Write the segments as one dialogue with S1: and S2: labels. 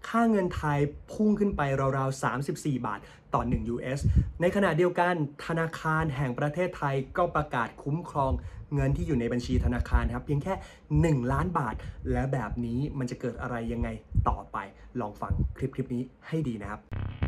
S1: ค่าเงินไทยพุ่งขึ้นไปราวๆ34 บาทต่อ1 US ในขณะเดียวกันธนาคารแห่งประเทศไทยก็ประกาศคุ้มครองเงินที่อยู่ในบัญชีธนาคารครับเพียงแค่1 ล้านบาทและแบบนี้มันจะเกิดอะไรยังไงต่อไปลองฟังคลิปนี้ให้ดีนะครับ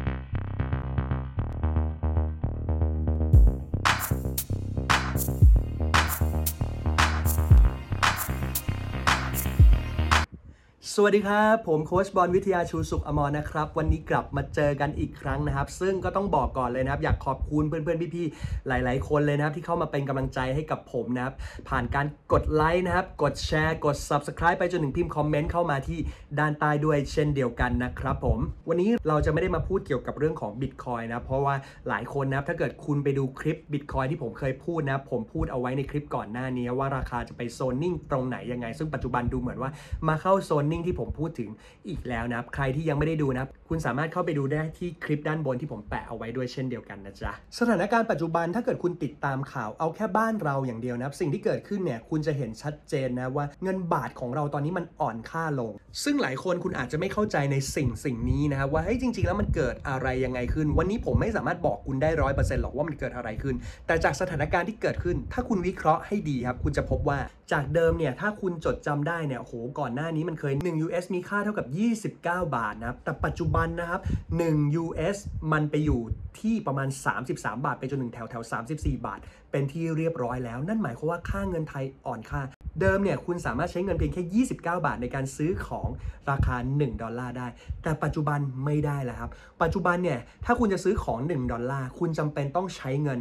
S1: สวัสดีครับผมโค้ชบอลวิทยาชูสุขอมรนะครับวันนี้กลับมาเจอกันอีกครั้งนะครับซึ่งก็ต้องบอกก่อนเลยนะครับอยากขอบคุณเพื่อนๆพี่ๆหลายๆคนเลยนะครับที่เข้ามาเป็นกำลังใจให้กับผมนะครับผ่านการกดไลค์นะครับกดแชร์กด Subscribe ไปจนถึงพิมพ์คอมเมนต์เข้ามาที่ด้านใต้ด้วยเช่นเดียวกันนะครับผมวันนี้เราจะไม่ได้มาพูดเกี่ยวกับเรื่องของ Bitcoin นะเพราะว่าหลายคนนะครับถ้าเกิดคุณไปดูคลิป Bitcoin ที่ผมเคยพูดนะผมพูดเอาไว้ในคลิปก่อนหน้านี้ว่าราคาจะไปโซนนิ่งตรงไหนยังไงซึ่งปัจจุบันดูเหมือนว่ามาเข้าโซนนิ่งที่ผมพูดถึงอีกแล้วนะครับใครที่ยังไม่ได้ดูนะคุณสามารถเข้าไปดูได้ที่คลิปด้านบนที่ผมแปะเอาไว้ด้วยเช่นเดียวกันนะจ๊ะสถานการณ์ปัจจุบันถ้าเกิดคุณติดตามข่าวเอาแค่บ้านเราอย่างเดียวนะสิ่งที่เกิดขึ้นเนี่ยคุณจะเห็นชัดเจนนะว่าเงินบาทของเราตอนนี้มันอ่อนค่าลงซึ่งหลายคนคุณอาจจะไม่เข้าใจในสิ่งนี้นะครับว่าเฮ้ยจริงๆแล้วมันเกิดอะไรยังไงขึ้นวันนี้ผมไม่สามารถบอกคุณได้100%หรอกว่ามันเกิดอะไรขึ้นแต่จากสถานการณ์ที่เกิดขึ้นถ้าคุณวิเคราะห์ให้ดีครับคุณจะพบว่าจากเดิมเนี่ยถ้าคุณจดจำได้เนี่ยโอ้โหก่อนหน้านี้มันเคย1 US มีค่าเท่ากับ29 บาทนะครับแต่ปัจจุบันนะครับ1 US มันไปอยู่ที่ประมาณ33 บาทไปจนถึงแถว34 บาทเป็นที่เรียบร้อยแล้วนั่นหมายความว่าค่าเงินไทยอ่อนค่าเดิมเนี่ยคุณสามารถใช้เงินเพียงแค่29 บาทในการซื้อของราคา$1ได้แต่ปัจจุบันไม่ได้แล้วครับปัจจุบันเนี่ยถ้าคุณจะซื้อของ$1คุณจำเป็นต้องใช้เงิน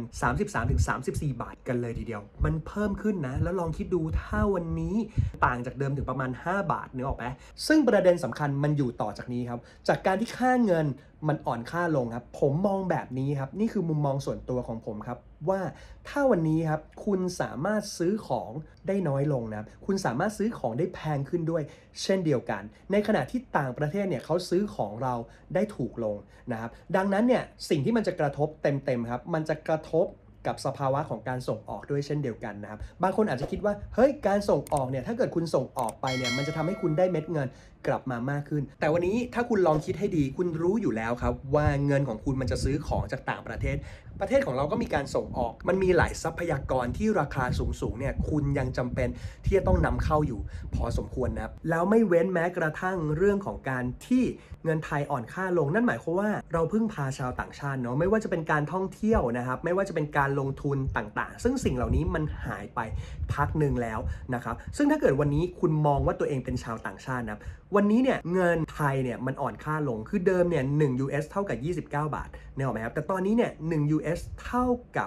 S1: 33-34 บาทกันเลยทีเดียวมันเพิ่มขึ้นนะแล้วลองคิดดูถ้าวันนี้ต่างจากเดิมถึงประมาณ5 บาทนึกออกไหมซึ่งประเด็นสำคัญมันอยู่ต่อจากนี้ครับจากการที่ค่าเงินมันอ่อนค่าลงครับผมมองแบบนี้ครับนี่คือมุมมองส่วนตัวของผมครับว่าถ้าวันนี้ครับคุณสามารถซื้อของได้น้อยลงนะคุณสามารถซื้อของได้แพงขึ้นด้วยเช่นเดียวกันในขณะที่ต่างประเทศเนี่ยเขาซื้อของเราได้ถูกลงนะครับดังนั้นเนี่ยสิ่งที่มันจะกระทบเต็มๆครับมันจะกระทบกับสภาวะของการส่งออกด้วยเช่นเดียวกันนะครับบางคนอาจจะคิดว่าเฮ้ยการส่งออกเนี่ยถ้าเกิดคุณส่งออกไปเนี่ยมันจะทำให้คุณได้เม็ดเงินกลับมามากขึ้นแต่วันนี้ถ้าคุณลองคิดให้ดีคุณรู้อยู่แล้วครับว่าเงินของคุณมันจะซื้อของจากต่างประเทศของเราก็มีการส่งออกมันมีหลายทรัพยากรที่ราคาสูงเนี่ยคุณยังจำเป็นที่จะต้องนำเข้าอยู่พอสมควรนะครับแล้วไม่เว้นแม้กระทั่งเรื่องของการที่เงินไทยอ่อนค่าลงนั่นหมายความว่าเราพึ่งพาชาวต่างชาติเนาะไม่ว่าจะเป็นการท่องเที่ยวนะครับไม่ว่าจะเป็นการลงทุนต่างๆซึ่งสิ่งเหล่านี้มันหายไปพักหนึ่งแล้วนะครับซึ่งถ้าเกิดวันนี้คุณมองว่าตัวเองเป็นชาวต่างชาตินะครับวันนี้เนี่ยเงินไทยเนี่ยมันอ่อนค่าลงคือเดิมเนี่ย1 US เท่ากับ29 บาทเนี่ยหรอไหมครับแต่ตอนนี้เนี่ย1 US เท่ากับ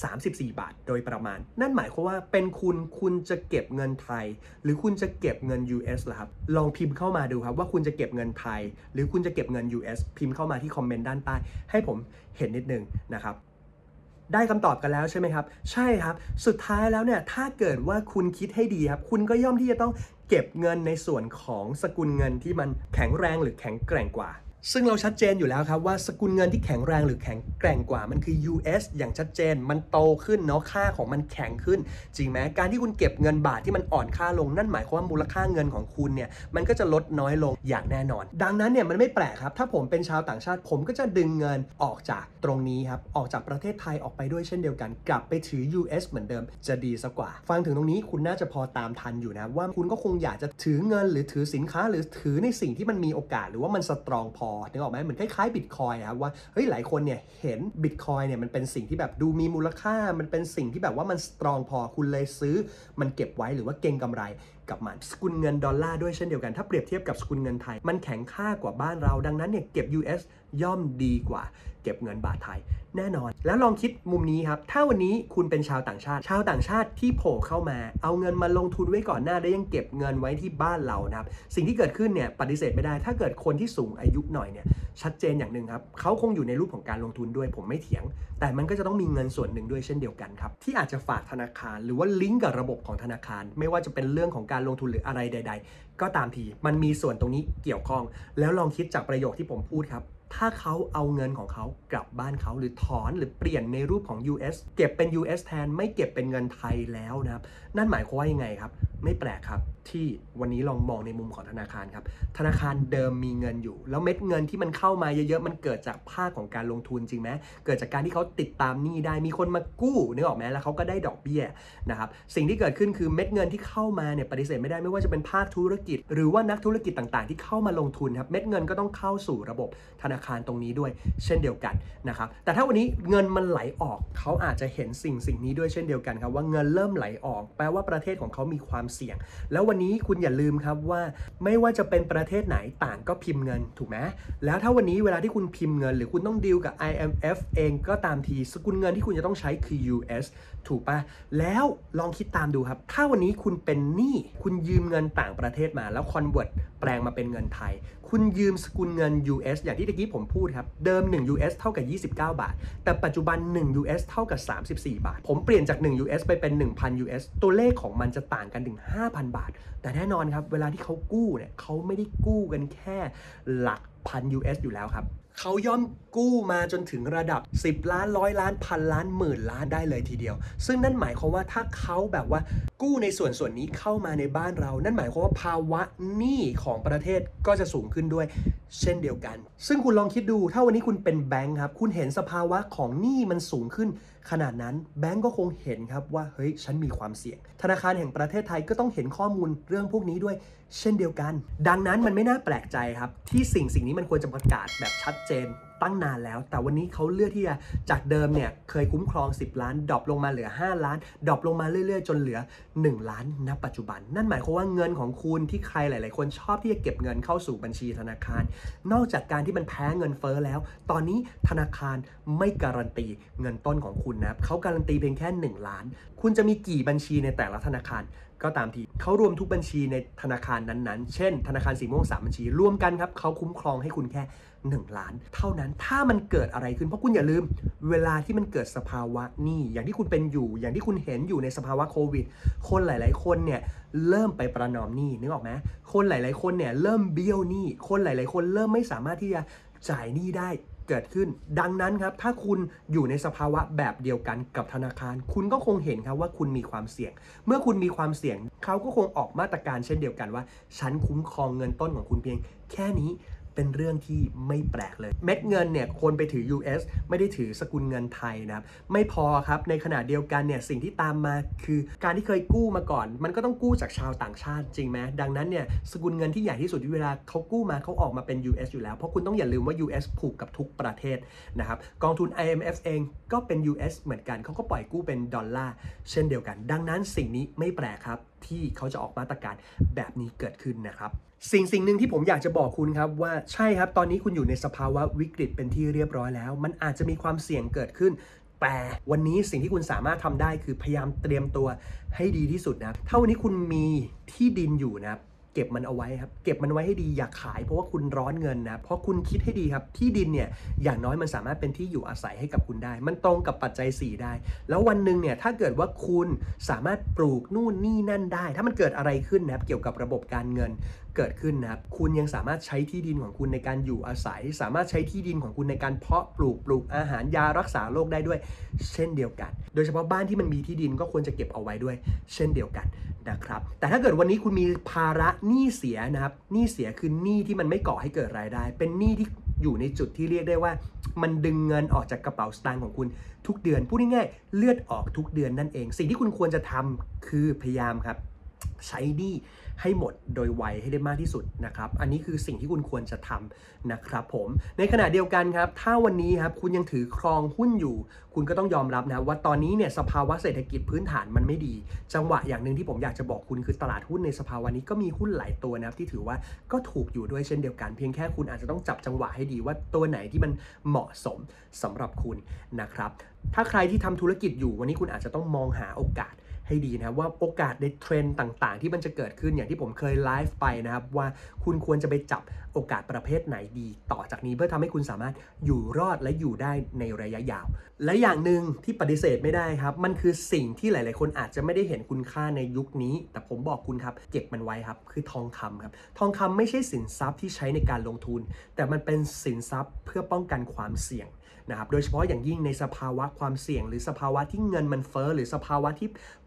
S1: 34 บาทโดยประมาณนั่นหมายความว่าเป็นคุณจะเก็บเงินไทยหรือคุณจะเก็บเงิน US ล่ะครับลองพิมพ์เข้ามาดูครับว่าคุณจะเก็บเงินไทยหรือคุณจะเก็บเงิน US พิมพ์เข้ามาที่คอมเมนต์ด้านใต้ให้ผมเห็นนิดนึงนะครับได้คำตอบกันแล้วใช่ไหมครับใช่ครับสุดท้ายแล้วเนี่ยถ้าเกิดว่าคุณคิดให้ดีครับคุณก็ย่อมที่จะต้องเก็บเงินในส่วนของสกุลเงินที่มันแข็งแรงหรือแข็งแกร่งกว่าซึ่งเราชัดเจนอยู่แล้วครับว่าสกุลเงินที่แข็งแรงหรือแข็งแกร่งกว่ามันคือ US อย่างชัดเจนมันโตขึ้นเนาะค่าของมันแข็งขึ้นจริงไหมการที่คุณเก็บเงินบาทที่มันอ่อนค่าลงนั่นหมายความว่ามูลค่าเงินของคุณเนี่ยมันก็จะลดน้อยลงอย่างแน่นอนดังนั้นเนี่ยมันไม่แปลกครับถ้าผมเป็นชาวต่างชาติผมก็จะดึงเงินออกจากตรงนี้ครับออกจากประเทศไทยออกไปด้วยเช่นเดียวกันกลับไปถือ US เหมือนเดิมจะดีซะกว่าฟังถึงตรงนี้คุณน่าจะพอตามทันอยู่นะว่าคุณก็คงอยากจะถือเงินหรือถือสินค้าหรือถือในสิ่งที่มันมีโอกาสหรือว่ามันสตรองพอนึกออกไหมเหมือนคล้ายๆ Bitcoin ครับว่าเฮ้ยหลายคนเนี่ยเห็น Bitcoin เนี่ยมันเป็นสิ่งที่แบบดูมีมูลค่ามันเป็นสิ่งที่แบบว่ามันสตรองพอคุณเลยซื้อมันเก็บไว้หรือว่าเก็งกำไรกับมันสกุลเงินดอลลาร์ด้วยเช่นเดียวกันถ้าเปรียบเทียบกับสกุลเงินไทยมันแข็งค่ากว่าบ้านเราดังนั้นเนี่ยเก็บ US ย่อมดีกว่าเก็บเงินบาทไทยแน่นอนแล้วลองคิดมุมนี้ครับถ้าวันนี้คุณเป็นชาวต่างชาติที่โผล่เข้ามาเอาเงินมาลงทุนไว้ก่อนหน้าได้ยังเก็บเงินไว้ที่บ้านเรานะครับสิ่งที่เกิดขึ้นเนี่ยปฏิเสธไม่ได้ถ้าเกิดคนที่สูงอายุหน่อยเนี่ยชัดเจนอย่างหนึ่งครับเขาคงอยู่ในรูปของการลงทุนด้วยผมไม่เถียงแต่มันก็จะต้องมีเงินส่วนหนึ่งด้วยเช่นเดียวกันครับที่อาจจะฝากธนาคารหรือว่าลิงก์กับระบบของธนาคารไม่ว่าจะเป็นเรื่องของการลงทุนหรืออะไรใดๆก็ตามทีมันมีส่วนตรงนี้เกี่ยวข้องแล้วลองคิดจากประโยคที่ผมพูดครับถ้าเขาเอาเงินของเขากลับบ้านเขาหรือถอนหรือเปลี่ยนในรูปของ US เก็บเป็น US แทนไม่เก็บเป็นเงินไทยแล้วนะครับนั่นหมายความว่ายังไงครับไม่แปลกครับที่วันนี้ลองมองในมุมของธนาคารครับธนาคารเดิมมีเงินอยู่แล้วเม็ดเงินที่มันเข้ามาเยอะๆมันเกิดจากภาคของการลงทุนจริงไหมเกิดจากการที่เขาติดตามหนี้ได้มีคนมากู้นึกออกไหมแล้วเขาก็ได้ดอกเบี้ยนะครับสิ่งที่เกิดขึ้นคือเม็ดเงินที่เข้ามาเนี่ยปฏิเสธไม่ได้ไม่ว่าจะเป็นภาคธุรกิจหรือว่านักธุรกิจต่างๆที่เข้ามาลงทุนครับเม็ดเงินก็ต้องเข้าสู่ระบบธนาคารตรงนี้ด้วยเช่นเดียวกันนะครับแต่ถ้าวันนี้เงินมันไหลออกเขาอาจจะเห็นสิ่งนี้ด้วยเช่นเดียวกันครับว่าเงินเริ่มไหลออกแปลว่าประเทศของเขามีความเสี่ยงแล้ววันนี้คุณอย่าลืมครับว่าไม่ว่าจะเป็นประเทศไหนต่างก็พิมพ์เงินถูกไหมแล้วถ้าวันนี้เวลาที่คุณพิมพ์เงินหรือคุณต้องดีลกับ IMF เองก็ตามทีสกุลเงินที่คุณจะต้องใช้คือ US ถูกปะแล้วลองคิดตามดูครับถ้าวันนี้คุณเป็นหนี้คุณยืมเงินต่างประเทศมาแล้วคอนเวิร์ตแปลงมาเป็นเงินไทยคุณยืมสกุลเงิน US อย่างที่ตะกี้ผมพูดครับเดิม1 US เท่ากับ29 บาทแต่ปัจจุบัน1 US เท่ากับ34 บาทผมเปลี่ยนจาก1 US ไปเป็น 1,000 US ตัวเลขของมันจะต่างกันถึง 5,000 บาทแต่แน่นอนครับเวลาที่เขากู้เนี่ยเขาไม่ได้กู้กันแค่หลักพัน US อยู่แล้วครับเขาย่อมกู้มาจนถึงระดับ10 ล้าน100 ล้านพันล้านหมื่นล้านได้เลยทีเดียวซึ่งนั่นหมายความว่าถ้าเขาแบบว่ากู้ในส่วนนี้เข้ามาในบ้านเรานั่นหมายความว่าภาวะหนี้ของประเทศก็จะสูงขึ้นด้วยเช่นเดียวกันซึ่งคุณลองคิดดูถ้าวันนี้คุณเป็นแบงค์ครับคุณเห็นสภาวะของหนี้มันสูงขึ้นขนาดนั้นแบงก์ก็คงเห็นครับว่าเฮ้ยฉันมีความเสี่ยงธนาคารแห่งประเทศไทยก็ต้องเห็นข้อมูลเรื่องพวกนี้ด้วยเช่นเดียวกันดังนั้นมันไม่น่าแปลกใจครับที่สิ่งนี้มันควรจะประกาศแบบชัดเจนตั้งนานแล้วแต่วันนี้เขาเลือกที่จะจากเดิมเนี่ยเคยคุ้มครอง10 ล้านดรอปลงมาเหลือ5 ล้านดรอปลงมาเรื่อยๆจนเหลือ1 ล้านณปัจจุบันนั่นหมายความว่าเงินของคุณที่ใครหลายๆคนชอบที่จะเก็บเงินเข้าสู่บัญชีธนาคารนอกจากการที่มันแพ้เงินเฟ้อแล้วตอนนี้ธนาคารไม่การันตีเงินต้นของคุณนะเขาการันตีเพียงแค่1 ล้านคุณจะมีกี่บัญชีในแต่ละธนาคารก็ตามทีเขารวมทุกบัญชีในธนาคารนั้นๆเช่นธนาคารสีม่วง3 บัญชีรวมกันครับเขาคุ้มครองให้คุณแค่1 ล้านเท่านั้นถ้ามันเกิดอะไรขึ้นเพราะคุณอย่าลืมเวลาที่มันเกิดสภาวะหนี้อย่างที่คุณเป็นอยู่อย่างที่คุณเห็นอยู่ในสภาวะโควิดคนหลายๆคนเนี่ยเริ่มไปประนอมหนี้นึกออกไหมคนหลายๆคนเนี่ยเริ่มเบี้ยวหนี้คนหลายๆคนเริ่มไม่สามารถที่จะจ่ายหนี้ได้เกิดขึ้นดังนั้นครับถ้าคุณอยู่ในสภาวะแบบเดียวกันกับธนาคารคุณก็คงเห็นครับว่าคุณมีความเสี่ยงเมื่อคุณมีความเสี่ยงเขาก็คงออกมาตรการเช่นเดียวกันว่าฉันคุ้มครองเงินต้นของคุณเพียงแค่นี้เป็นเรื่องที่ไม่แปลกเลยเม็ดเงินเนี่ยคนไปถือ US ไม่ได้ถือสกุลเงินไทยนะครับไม่พอครับในขณะเดียวกันเนี่ยสิ่งที่ตามมาคือการที่เคยกู้มาก่อนมันก็ต้องกู้จากชาวต่างชาติจริงไหมดังนั้นเนี่ยสกุลเงินที่ใหญ่ที่สุดที่เวลาเขากู้มาเขาออกมาเป็น US อยู่แล้วเพราะคุณต้องอย่าลืมว่า US ผูกกับทุกประเทศนะครับกองทุน IMF เองก็เป็น US เหมือนกันเขาก็ปล่อยกู้เป็นดอลลาร์เช่นเดียวกันดังนั้นสิ่งนี้ไม่แปลกครับที่เขาจะออกมาตรการแบบนี้เกิดขึ้นนะครับสิ่งหนึ่งที่ผมอยากจะบอกคุณครับว่าใช่ครับตอนนี้คุณอยู่ในสภาวะวิกฤตเป็นที่เรียบร้อยแล้วมันอาจจะมีความเสี่ยงเกิดขึ้นแต่วันนี้สิ่งที่คุณสามารถทำได้คือพยายามเตรียมตัวให้ดีที่สุดนะถ้าวันนี้คุณมีที่ดินอยู่นะเก็บมันเอาไว้ครับเก็บมันไว้ให้ดีอย่าขายเพราะว่าคุณร้อนเงินนะเพราะคุณคิดให้ดีครับที่ดินเนี่ยอย่างน้อยมันสามารถเป็นที่อยู่อาศัยให้กับคุณได้มันตรงกับปัจจัย4ได้แล้ววันหนึ่งเนี่ยถ้าเกิดว่าคุณสามารถปลูกนู่นนี่นั่นได้ถ้ามันเกิดอะไรขึ้นนะครับเกี่ยวกับระบบการเงินเกิดขึ้นนะครับคุณยังสามารถใช้ที่ดินของคุณในการอยู่อาศัยสามารถใช้ที่ดินของคุณในการเพาะปลูกอาหารยารักษาโรคได้ด้วยเช่นเดียวกันโดยเฉพาะบ้านที่มันมีที่ดินก็ควรจะเก็บเอาไว้ด้วยเช่นเดียวกันนะครับแต่ถ้าเกิดวันนี้คุณมีภาระหนี้เสียนะครับหนี้เสียคือหนี้ที่มันไม่ก่อให้เกิดรายได้เป็นหนี้ที่อยู่ในจุดที่เรียกได้ว่ามันดึงเงินออกจากกระเป๋าสตางค์ของคุณทุกเดือนพูดง่ายๆเลือดออกทุกเดือนนั่นเองสิ่งที่คุณควรจะทำคือพยายามครับใช้หนี้ให้หมดโดยไวให้ได้มากที่สุดนะครับอันนี้คือสิ่งที่คุณควรจะทำนะครับผมในขณะเดียวกันครับถ้าวันนี้ครับคุณยังถือครองหุ้นอยู่คุณก็ต้องยอมรับนะว่าตอนนี้เนี่ยสภาวะเศรษฐกิจพื้นฐานมันไม่ดีจังหวะอย่างหนึ่งที่ผมอยากจะบอกคุณคือตลาดหุ้นในสภาวะนี้ก็มีหุ้นหลายตัวนะครับที่ถือว่าก็ถูกอยู่ด้วยเช่นเดียวกันเพียงแค่คุณอาจจะต้องจับจังหวะให้ดีว่าตัวไหนที่มันเหมาะสมสำหรับคุณนะครับถ้าใครที่ทำธุรกิจอยู่วันนี้คุณอาจจะต้องมองหาโอกาสให้ดีนะว่าโอกาสในเทรนด์ต่างๆที่มันจะเกิดขึ้นอย่างที่ผมเคยไลฟ์ไปนะครับว่าคุณควรจะไปจับโอกาสประเภทไหนดีต่อจากนี้เพื่อทำให้คุณสามารถอยู่รอดและอยู่ได้ในระยะยาวและอย่างหนึ่งที่ปฏิเสธไม่ได้ครับมันคือสิ่งที่หลายๆคนอาจจะไม่ได้เห็นคุณค่าในยุคนี้แต่ผมบอกคุณครับเก็บมันไว้ครับคือทองคำครับทองคำไม่ใช่สินทรัพย์ที่ใช้ในการลงทุนแต่มันเป็นสินทรัพย์เพื่อป้องกันความเสี่ยงนะครับโดยเฉพาะอย่างยิ่งในสภาวะความเสี่ยงหรือสภาวะที่เงินมันเฟ้อหรือสภาวะที่ป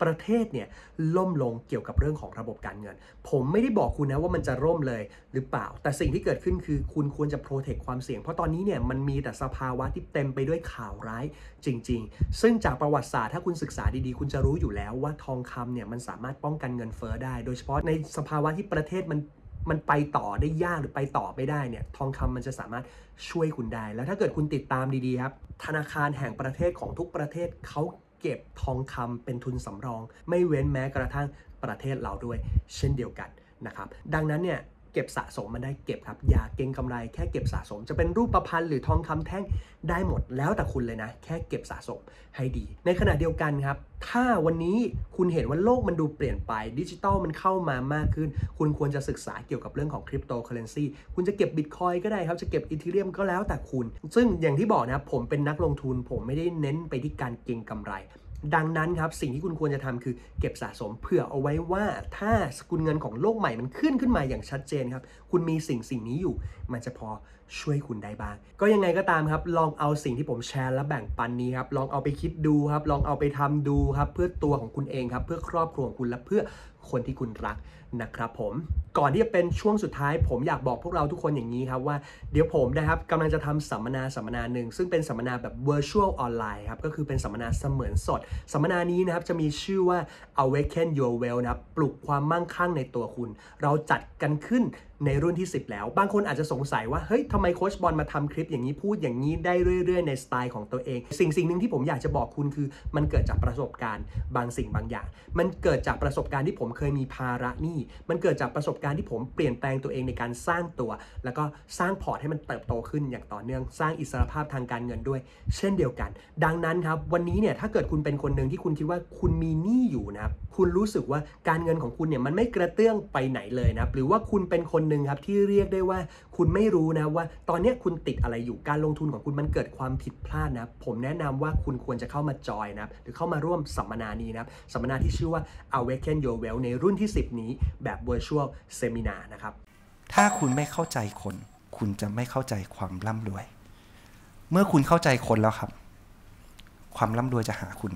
S1: ประเทศเนี่ยล่มลงเกี่ยวกับเรื่องของระบบการเงินผมไม่ได้บอกคุณนะว่ามันจะร่มเลยหรือเปล่าแต่สิ่งที่เกิดขึ้นคือคุณควรจะโปรเทคความเสี่ยงเพราะตอนนี้เนี่ยมันมีแต่สภาวะที่เต็มไปด้วยข่าวร้ายจริงๆซึ่งจากประวัติศาสตร์ถ้าคุณศึกษาดีๆคุณจะรู้อยู่แล้วว่าทองคำเนี่ยมันสามารถป้องกันเงินเฟ้อได้โดยเฉพาะในสภาวะที่ประเทศมันไปต่อได้ยากหรือไปต่อไม่ได้เนี่ยทองคำมันจะสามารถช่วยคุณได้แล้วถ้าเกิดคุณติดตามดีๆครับธนาคารแห่งประเทศของทุกประเทศเขาเก็บทองคำเป็นทุนสำรองไม่เว้นแม้กระทั่งประเทศเราด้วยเช่นเดียวกันนะครับดังนั้นเนี่ยเก็บสะสมมันได้เก็บครับอย่าเก็งกำไรแค่เก็บสะสมจะเป็นรูปพรรณหรือทองคำแท่งได้หมดแล้วแต่คุณเลยนะแค่เก็บสะสมให้ดีในขณะเดียวกันครับถ้าวันนี้คุณเห็นว่าโลกมันดูเปลี่ยนไปดิจิตอลมันเข้ามามากขึ้นคุณควรจะศึกษาเกี่ยวกับเรื่องของคริปโตเคอเรนซีคุณจะเก็บบิตคอยก็ได้ครับจะเก็บอีเธเรียมก็แล้วแต่คุณซึ่งอย่างที่บอกนะครับผมเป็นนักลงทุนผมไม่ได้เน้นไปที่การเก็งกำไรดังนั้นครับสิ่งที่คุณควรจะทำคือเก็บสะสมเผื่อเอาไว้ว่าถ้าสกุลเงินของโลกใหม่มันขึ้นมาอย่างชัดเจนครับคุณมีสิ่งนี้อยู่มันจะพอช่วยคุณได้บ้างก็ยังไงก็ตามครับลองเอาสิ่งที่ผมแชร์และแบ่งปันนี้ครับลองเอาไปคิดดูครับลองเอาไปทำดูครับเพื่อตัวของคุณเองครับเพื่อครอบครัวของคุณและเพื่อคนที่คุณรักนะครับผมก่อนที่จะเป็นช่วงสุดท้ายผมอยากบอกพวกเราทุกคนอย่างนี้ครับว่าเดี๋ยวผมนะครับกำลังจะทำสัมมนาหนึ่งซึ่งเป็นสัมมนาแบบ virtual online ครับก็คือเป็นสัมมนาเสมือนสดสัมมนานี้นะครับจะมีชื่อว่า awaken your wealth นะครับปลุกความมั่งคั่งในตัวคุณเราจัดกันขึ้นในรุ่นที่10แล้วบางคนอาจจะสงสัยว่าเฮ้ยทำไมโค้ชบอลมาทำคลิปอย่างนี้พูดอย่างนี้ได้เรื่อยๆในสไตล์ของตัวเองสิ่งหนึ่งที่ผมอยากจะบอกคุณคือมันเกิดจากประสบการณ์บางสิ่งบางอย่างมันเกิดจากประสบการณ์ที่ผมเคยมีภาระหนี้มันเกิดจากประสบการณ์ที่ผมเปลี่ยนแปลงตัวเองในการสร้างตัวแล้วก็สร้างพอร์ตให้มันเติบโตขึ้นอย่างต่อเนื่องสร้างอิสรภาพทางการเงินด้วยเช่นเดียวกันดังนั้นครับวันนี้เนี่ยถ้าเกิดคุณเป็นคนหนึ่งที่คุณคิดว่าคุณมีหนี้อยู่นะครับคุณรู้สึกว่าการเงินของคุณเนี่ยมันไม่กระเตื้องไปไหนเลยนะครับหรือว่าคุณเป็นคนหนึ่งครับที่เรียกได้ว่าคุณไม่รู้นะว่าตอนนี้คุณติดอะไรอยู่การลงทุนของคุณมันเกิดความผิดพลาดนะผมแนะนำว่าคุณควรจะเข้ามาจอยนะครับหรือเข้ามาร่วมสัมมนานี้นะครับสัมมนาที่ชื่อว่า Awaken Your Wealth ในรุ่นที่10นี้แบบ Virtual Seminar นะครับ
S2: ถ้าคุณไม่เข้าใจคนคุณจะไม่เข้าใจความร่ำรวยเมื่อคุณเข้าใจคนแล้วครับความร่ำรวยจะหาคุณ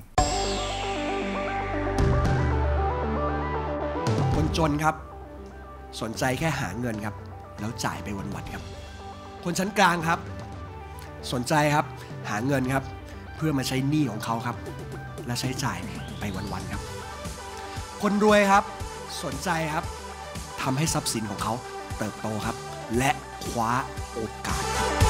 S3: คนจนครับสนใจแค่หาเงินครับแล้วจ่ายไปวันๆครับคนชั้นกลางครับสนใจครับหาเงินครับเพื่อมาใช้หนี้ของเขาครับและใช้จ่ายไปวันๆครับคนรวยครับสนใจครับทำให้ทรัพย์สินของเขาเติบโตครับและคว้าโอกาส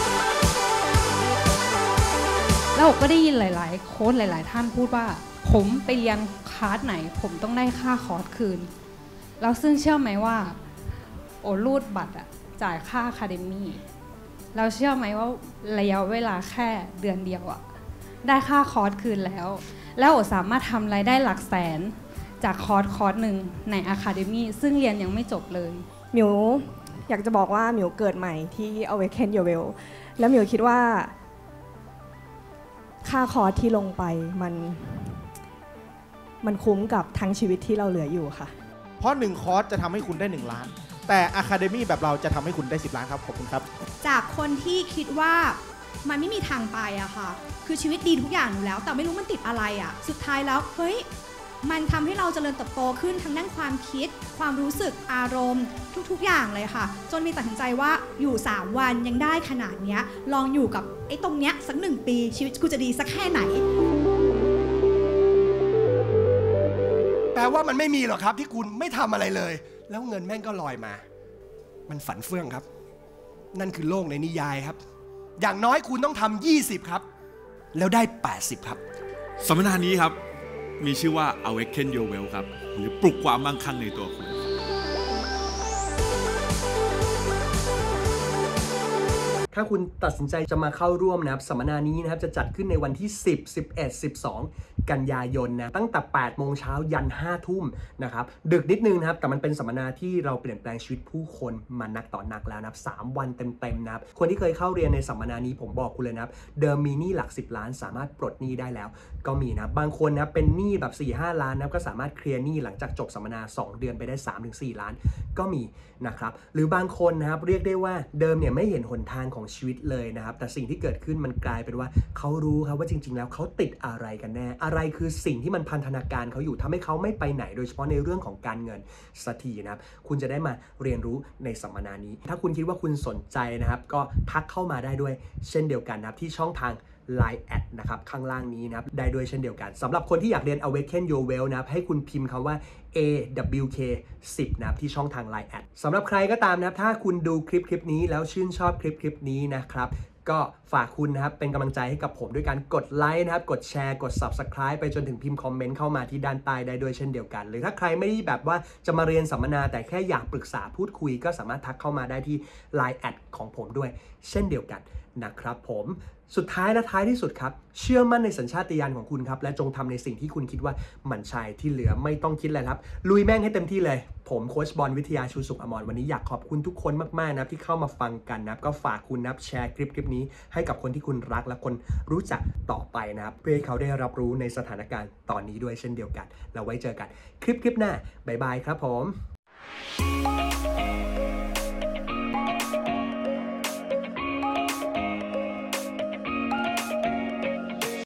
S4: แล้วก็ได้ยินหลายๆโค้ชหลายๆท่านพูดว่าผมไปเรียนคลาสไหนผมต้องได้ค่าคอร์สคืนแล้วซึ่งเชื่อไหมว่าโอรูดบัตรจ่ายค่าอะคาเดมี่เราเชื่อไหมว่าระยะเวลาแค่เดือนเดียวได้ค่าคอร์สคืนแล้วโอสามารถทำรายได้หลักแสนจากคอร์สหนึ่งในอะคาเดมี่ซึ่งเรียนยังไม่จบเลย
S5: หมิวอยากจะบอกว่าหมิวเกิดใหม่ที่ Awaken Your Wealth แล้วหมิวคิดว่าค่าคอร์สที่ลงไปมันคุ้มกับทั้งชีวิตที่เราเหลืออยู่ค่ะ
S6: เพราะ1คอร์สจะทำให้คุณได้1ล้านแต่ Academy แบบเราจะทำให้คุณได้10ล้านครับขอบคุณครับ
S7: จากคนที่คิดว่ามันไม่มีทางไปอะค่ะคือชีวิตดีทุกอย่างอยู่แล้วแต่ไม่รู้มันติดอะไรอะสุดท้ายแล้วเฮ้ยมันทำให้เราเจริญเติบโตขึ้นทั้งด้านความคิดความรู้สึกอารมณ์ทุกๆอย่างเลยค่ะจนมีตัดสินใจว่าอยู่3วันยังได้ขนาดเนี้ยลองอยู่กับไอ้ตรงเนี้ยสัก1 ปีชีวิตกูจะดีสักแค่ไหน
S3: แปลว่ามันไม่มีหรอกครับที่คุณไม่ทำอะไรเลยแล้วเงินแม่งก็ลอยมามันฝันเฟื่องครับนั่นคือโลกในนิยายครับอย่างน้อยคุณต้องทำ20ครับแล้วได้80ครับ
S8: สัมมนานี้ครับมีชื่อว่า Awaken Your Wealth ครับหรือปลุกความมั่งคั่งในตัวคุณ
S1: ถ้าคุณตัดสินใจจะมาเข้าร่วมนะครับสัมมนานี้นะครับจะจัดขึ้นในวันที่10 11 12กันยายนนะตั้งแต่8โมงเช้ายัน5ทุ่มนะครับดึกนิดนึงนะครับแต่มันเป็นสัมมนาที่เราเปลี่ยนแปลงชีวิตผู้คนมานักต่อนักแล้วนะครับ3วันเต็มๆนะครับคนที่เคยเข้าเรียนในสัมมนานี้ผมบอกคุณเลยนะครับเดิมมีหนี้หลัก10ล้านสามารถปลดหนี้ได้แล้วก็มีนะบางคนนะเป็นหนี้แบบ 4-5 ล้านนะก็สามารถเคลียร์หนี้หลังจากจบสัมมนา2เดือนไปได้ 3-4 ล้านก็มีนะครับหรือบางคนนะครับเรียกได้ว่าเดิมเนี่ยไม่เห็นหนทางของของชีวิตเลยนะครับแต่สิ่งที่เกิดขึ้นมันกลายเป็นว่าเขารู้ครับว่าจริงๆแล้วเขาติดอะไรกันแน่อะไรคือสิ่งที่มันพันธนาการเขาอยู่ทำให้เขาไม่ไปไหนโดยเฉพาะในเรื่องของการเงินสักทีนะครับคุณจะได้มาเรียนรู้ในสัมมนานี้ถ้าคุณคิดว่าคุณสนใจนะครับก็ทักเข้ามาได้ด้วยเช่นเดียวกันนะครับที่ช่องทาง Line แอดนะครับข้างล่างนี้นะครับได้ด้วยเช่นเดียวกันสำหรับคนที่อยากเรียน Awaken Your Wealth นะครับให้คุณพิมพ์คำว่า AWK 10นะครับที่ช่องทาง Line แอดสำหรับใครก็ตามนะครับถ้าคุณดูคลิปนี้แล้วชื่นชอบคลิปนี้นะครับก็ฝากคุณนะครับเป็นกำลังใจให้กับผมด้วยการกดไลค์นะครับกดแชร์กด Subscribe ไปจนถึงพิมพ์คอมเมนต์เข้ามาที่ด้านใต้ได้ด้วยเช่นเดียวกันหรือถ้าใครไม่ได้แบบว่าจะมาเรียนสัมมนาแต่แค่อยากปรึกษาพูดคุยก็สามารถทักเข้ามาได้ที่ Line แอดของผมด้วยเช่นเดียวกันนะครับผมสุดท้ายและท้ายที่สุดครับเชื่อมั่นในสัญชาตญาณของคุณครับและจงทำในสิ่งที่คุณคิดว่ามันใช่ที่เหลือไม่ต้องคิดเลยครับลุยแม่งให้เต็มที่เลยผมโค้ชบอลวิทยาชูสุขอมรวันนี้อยากขอบคุณทุกคนมากๆนะครับที่เข้ามาฟังกันนะครับก็ฝากคุณนะครับแชร์คลิปนี้ให้กับคนที่คุณรักและคนรู้จักต่อไปนะครับเพื่อให้เขาได้รับรู้ในสถานการณ์ตอนนี้ด้วยเช่นเดียวกันแล้วไว้เจอกันคลิปหน้าบ๊ายบายครับผม